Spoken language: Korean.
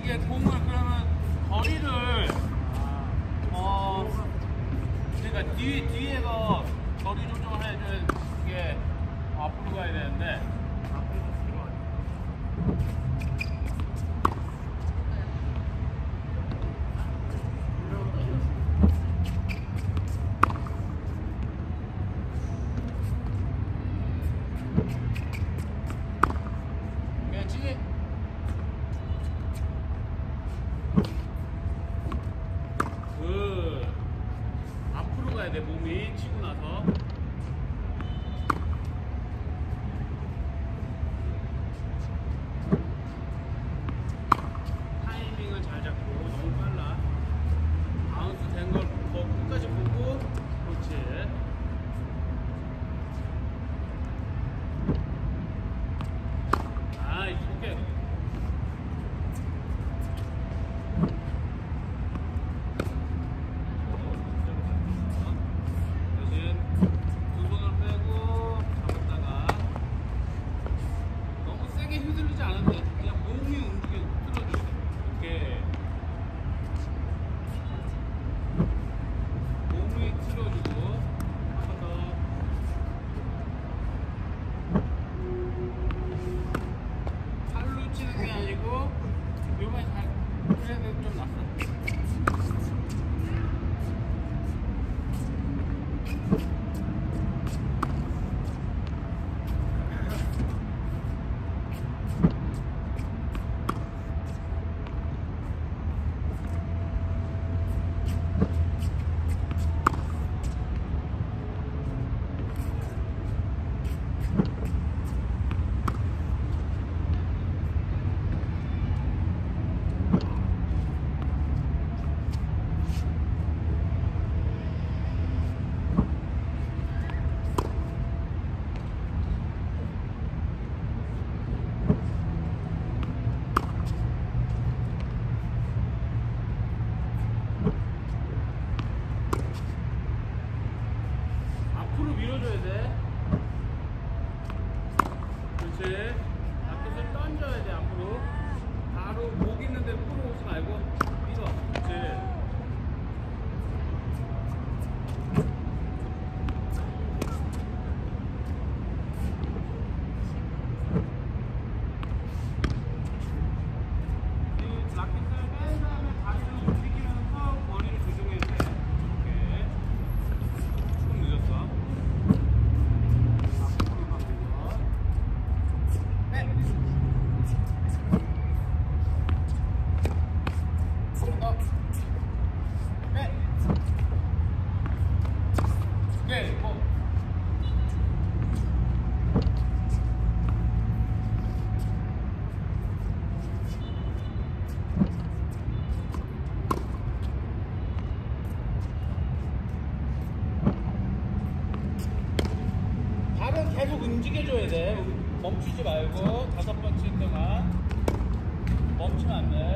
이게 공을 그러면 거리를 그러니까 뒤에서 거리 조정을 해줘야 이게 앞으로 가야 되는데 앞으로 들어가요. 앞으로 가야 돼. 몸이 치고 나서 타이밍을 잘 잡고 너무 빨라. 바운스 된 걸 더 끝까지 보고 그렇지. 오케이. 휘둘리지 않아도 돼. 그냥 몸이 움직여 틀어줘야 돼. 이렇게 몸이 틀어주고 한 번 더. 팔로 치는 게 아니고 요번에 잘 그래도 좀 낫어. 앞으로 밀어줘야 돼. 그렇지. 앞에서 던져야 돼. 앞으로 바로 목 있는 데로 끌어오지 말고 밀어. 그렇지. 발은 계속 움직여줘야 돼. 멈추지 말고 5번 칠 동안 멈추면 안 돼.